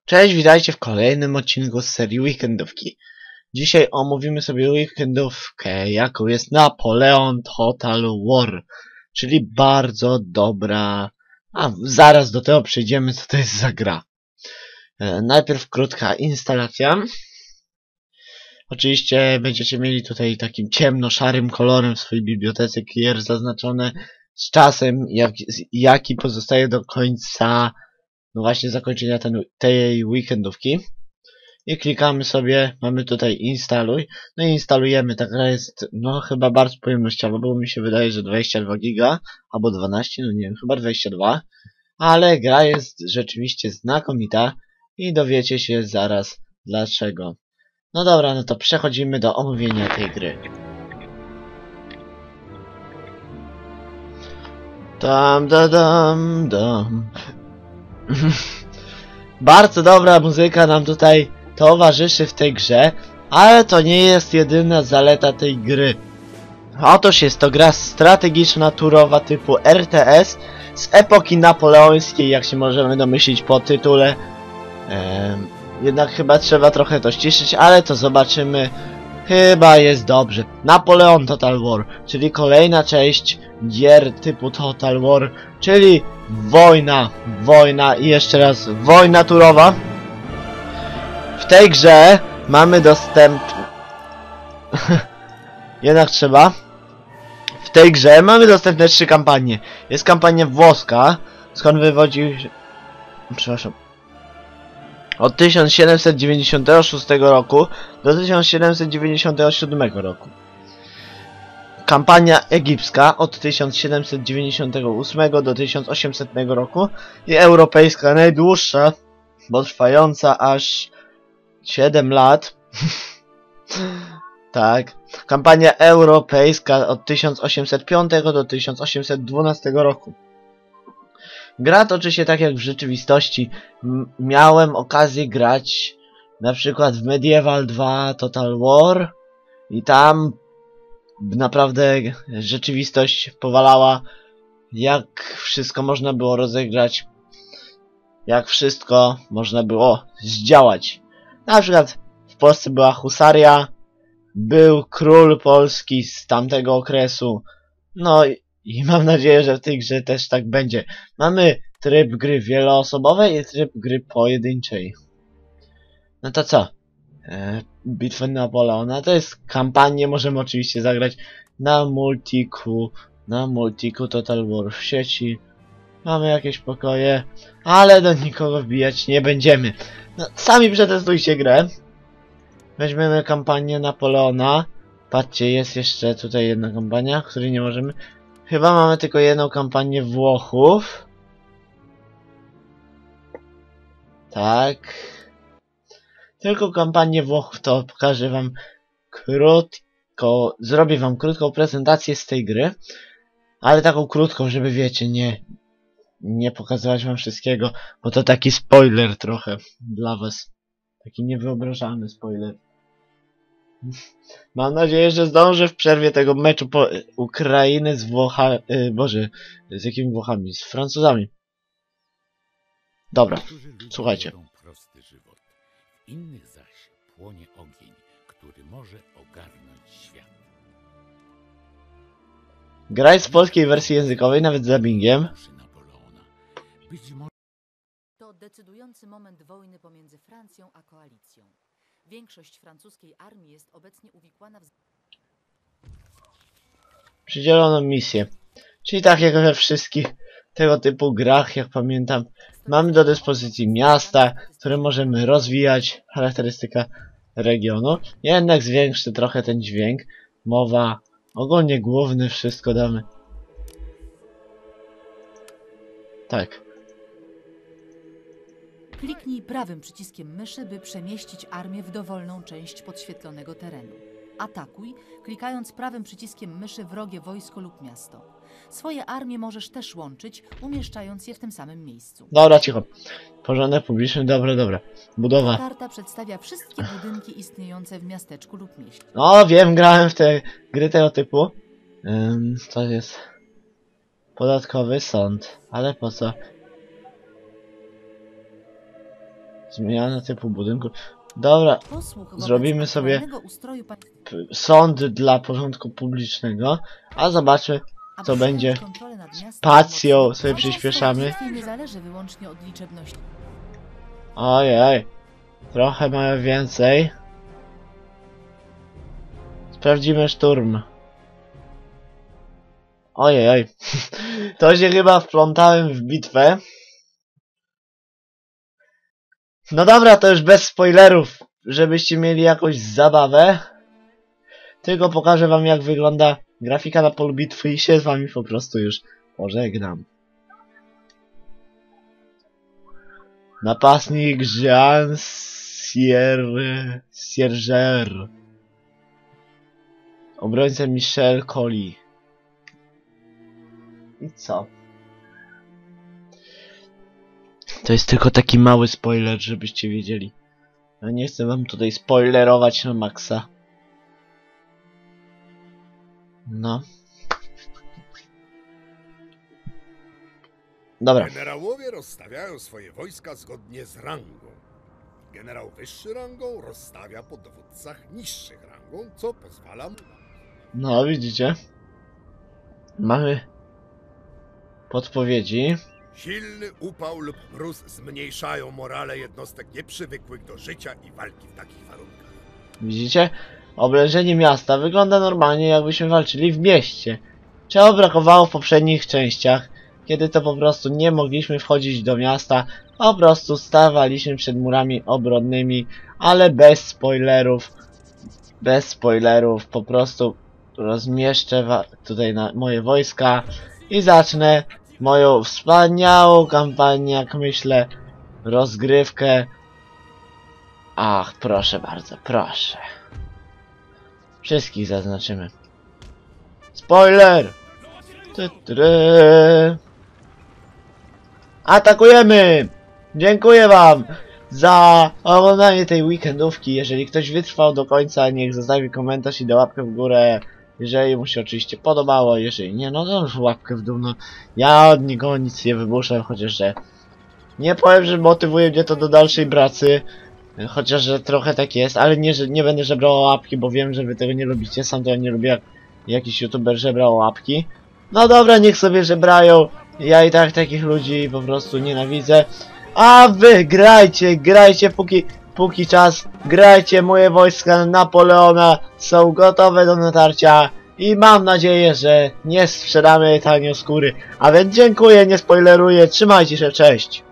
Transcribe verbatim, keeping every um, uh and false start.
Cześć, witajcie w kolejnym odcinku z serii Weekendówki. Dzisiaj omówimy sobie weekendówkę, jaką jest Napoleon Total War, czyli bardzo dobra... A, zaraz do tego przejdziemy, co to jest za gra. E, najpierw krótka instalacja. Oczywiście będziecie mieli tutaj takim ciemno-szarym kolorem w swojej bibliotece gier zaznaczone z czasem, jak, jaki pozostaje do końca, no właśnie zakończenia ten, tej weekendówki. I klikamy sobie, mamy tutaj instaluj, no i instalujemy. Ta gra jest, no chyba bardzo pojemnościowa, bo mi się wydaje, że dwadzieścia dwa giga, albo dwanaście, no nie wiem, chyba dwadzieścia dwa, ale gra jest rzeczywiście znakomita i dowiecie się zaraz dlaczego. No dobra, no to przechodzimy do omówienia tej gry. Tam, da, dam, dam. Bardzo dobra muzyka nam tutaj towarzyszy w tej grze, ale to nie jest jedyna zaleta tej gry. Otóż jest to gra strategiczna turowa typu R T S z epoki napoleońskiej, jak się możemy domyślić po tytule. Ehm, jednak chyba trzeba trochę to ściszyć, ale to zobaczymy. Chyba jest dobrze. Napoleon Total War, czyli kolejna część gier typu Total War, czyli wojna, wojna i jeszcze raz wojna turowa. W tej grze mamy dostęp... Jednak trzeba. W tej grze mamy dostępne trzy kampanie. Jest kampania włoska, skąd wywodzi... Przepraszam. Od tysiąc siedemset dziewięćdziesiątego szóstego roku do tysiąc siedemset dziewięćdziesiątego siódmego roku. Kampania egipska od tysiąc siedemset dziewięćdziesiątego ósmego do tysiąc osiemsetnego roku i europejska najdłuższa, bo trwająca aż siedem lat. Tak. Kampania europejska od tysiąc osiemset piątego do tysiąc osiemset dwunastego roku. Gra toczy się tak jak w rzeczywistości. M miałem okazję grać na przykład w Medieval dwa Total War i tam naprawdę rzeczywistość powalała, jak wszystko można było rozegrać, jak wszystko można było zdziałać. Na przykład w Polsce była husaria, był król polski z tamtego okresu, no i, i mam nadzieję, że w tej grze też tak będzie. Mamy tryb gry wieloosobowej i tryb gry pojedynczej. No to co? E, Bitwę Napoleona to jest kampanię, możemy oczywiście zagrać na multiku, na multiku Total War w sieci. Mamy jakieś pokoje, ale do nikogo wbijać nie będziemy. No, sami przetestujcie grę. Weźmiemy kampanię Napoleona. Patrzcie, jest jeszcze tutaj jedna kampania, której nie możemy. Chyba mamy tylko jedną kampanię Włochów. Tak. Tylko kampanię Włochów, to pokażę wam krótko, zrobię wam krótką prezentację z tej gry. Ale taką krótką, żeby wiecie, nie, nie pokazywać wam wszystkiego, bo to taki spoiler trochę dla was. Taki niewyobrażalny spoiler. Mam nadzieję, że zdążę w przerwie tego meczu po Ukrainy z Włochami, yy, Boże, z jakimi Włochami? Z Francuzami. Dobra, słuchajcie. Prosty żywot. W innych zaś płonie ogień, który może ogarnąć świat. Graj z polskiej wersji językowej, nawet z dubbingiem. Być może To decydujący moment wojny pomiędzy Francją a koalicją. Większość francuskiej armii jest obecnie uwikłana w... Przydzielono misję. Czyli tak jak we wszystkich tego typu grach, jak pamiętam, mamy do dyspozycji miasta, które możemy rozwijać, charakterystyka regionu. Ja jednak zwiększę trochę ten dźwięk, mowa, ogólnie główny, wszystko damy. Tak. Kliknij prawym przyciskiem myszy, by przemieścić armię w dowolną część podświetlonego terenu. Atakuj, klikając prawym przyciskiem myszy wrogie wojsko lub miasto. Swoje armie możesz też łączyć, umieszczając je w tym samym miejscu. Dobra, cicho. Porządek publiczny, dobra, dobra. Budowa. Karta przedstawia wszystkie budynki istniejące w miasteczku lub mieście. No, wiem, grałem w te gry tego typu. Ym, to jest podatkowy sąd. Ale po co? Zmiana typu budynku. Dobra, Posłuch wobec zrobimy sobie aktualnego ustroju państw- p- sąd dla porządku publicznego, a zobaczmy, aby co będzie przejąć kontrolę nad miastem, spacją, obecnie sobie władza przyspieszamy. społeczeństwa nie zależy wyłącznie od liczebności. Ojej, trochę mają więcej. Sprawdzimy szturm. Ojej, to się chyba wplątałem w bitwę. No dobra, to już bez spoilerów, żebyście mieli jakąś zabawę. Tylko pokażę wam, jak wygląda grafika na polu bitwy i się z wami po prostu już pożegnam. Napastnik Jean Sier... Sierger. Obrońca Michel Colli. I co? To jest tylko taki mały spoiler, żebyście wiedzieli. Ja nie chcę wam tutaj spoilerować na maksa. No. Dobra. Generałowie rozstawiają swoje wojska zgodnie z rangą. Generał wyższy rangą rozstawia po dowódcach niższych rangą, co pozwala mu... No, widzicie? Mamy podpowiedzi. Silny upał lub mróz zmniejszają morale jednostek nieprzywykłych do życia i walki w takich warunkach. Widzicie? Oblężenie miasta wygląda normalnie, jakbyśmy walczyli w mieście. Czego brakowało w poprzednich częściach, kiedy to po prostu nie mogliśmy wchodzić do miasta, po prostu stawaliśmy przed murami obronnymi, ale bez spoilerów. Bez spoilerów, po prostu rozmieszczę wa- tutaj na moje wojska i zacznę moją wspaniałą kampanię, jak myślę, rozgrywkę. Ach, proszę bardzo, proszę. Wszystkich zaznaczymy. Spoiler! Ty, ty, ty. Atakujemy! Dziękuję wam za oglądanie tej weekendówki. Jeżeli ktoś wytrwał do końca, niech zostawi komentarz i da łapkę w górę. Jeżeli mu się oczywiście podobało, jeżeli nie, no to już łapkę w dół. No, ja od nikogo nic nie wymuszam, chociaż że nie powiem, że motywuje mnie to do dalszej pracy. Chociaż że trochę tak jest, ale nie, że nie będę żebrał o łapki, bo wiem, że wy tego nie lubicie. Sam tego nie lubię, jak jakiś youtuber żebrał o łapki. No dobra, niech sobie żebrają. Ja i tak takich ludzi po prostu nienawidzę. A wy grajcie, grajcie póki, póki czas. Grajcie, moje wojska Napoleona są gotowe do natarcia. I mam nadzieję, że nie sprzedamy tanio skóry. A więc dziękuję, nie spoileruję. Trzymajcie się, cześć.